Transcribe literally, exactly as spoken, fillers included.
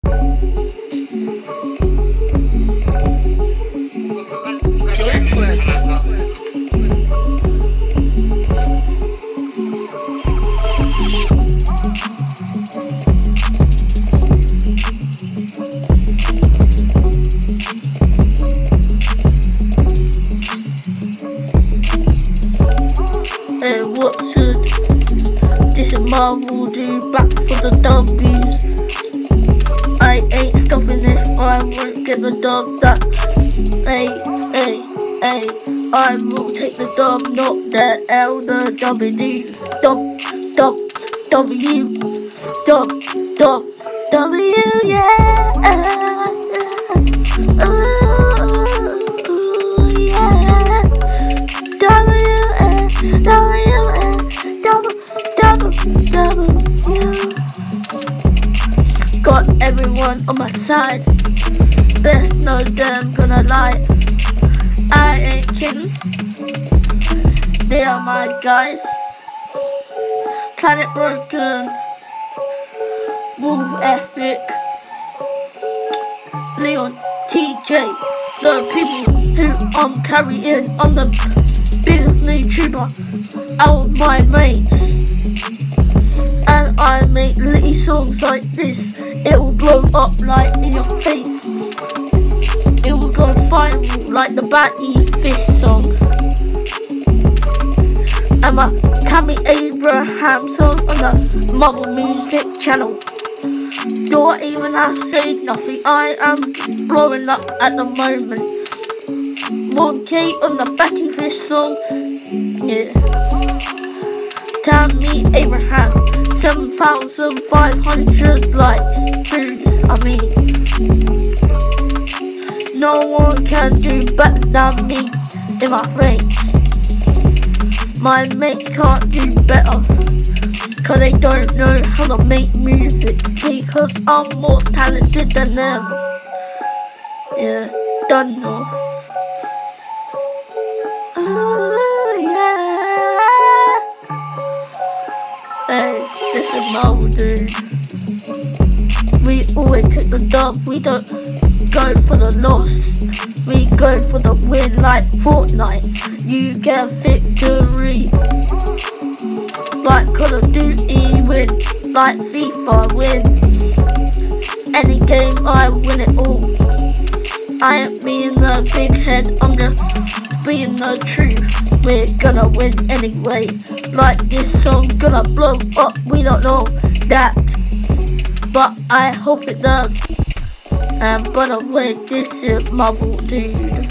Hey, what's good? This is Marvel Dude back for the W's. I ain't stopping if I won't get the dub. That, hey, hey, hey, I will take the dub, not the L, the W. Dub, dub, W, dub, dub, W, yeah. Ooh, yeah. W, W, double, double, double, yeah. Got everyone on my side. Best know them gonna lie. I ain't kidding. They are my guys. Planet Broken, Wolf Ethic, Leon, T J, the people who I'm carrying. I'm the biggest YouTuber out of my mates, and I make little songs like this. It will blow up like in your face. It will go viral like the Batty Fish song and my Tammy Abraham song on the Marvel Music channel. Don't even have to say nothing. I am blowing up at the moment. one K on the Batty Fish song. Yeah. Tammy Abraham, seven thousand five hundred likes. Views, I mean. No one can do better than me in my friends. My mates can't do better, cause they don't know how to make music, because I'm more talented than them. Yeah, don't know. Hey, this is Marvel Dude. We always take the dub, we don't go for the loss. We go for the win like Fortnite. You get victory like Call of Duty win, like FIFA win. Any game I win it all. I ain't being the big head, I'm just being the truth. We're gonna win anyway. Like this song gonna blow up, we don't know that, but I hope it does. And by the way, this is Marvel Dude.